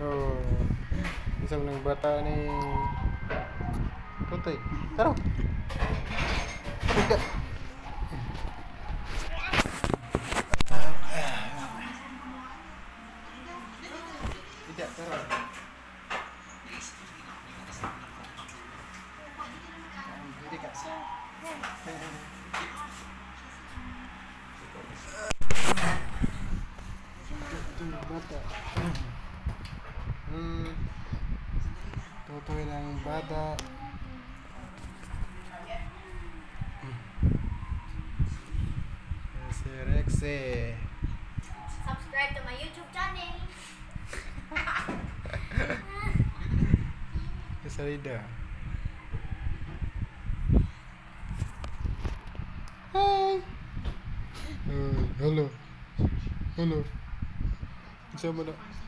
Oh, isa ng bata ni Totoy. Taro. Tidak. Tidak, taro. Jadi Kak. Bata. Totoy ng bata. Si Rexy. Subscribe to my YouTube channel. Sarida. Hi. Hello. Hello. Sama nak.